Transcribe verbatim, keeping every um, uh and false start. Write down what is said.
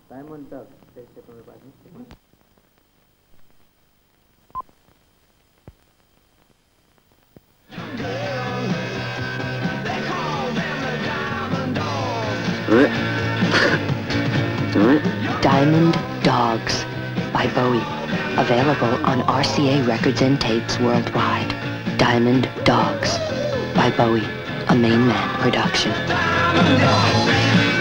Diamond Duck, saya saya pernah bahas. Diamond Dogs by Bowie. Available on R C A Records and Tapes worldwide. Diamond Dogs by Bowie. A Main Man production.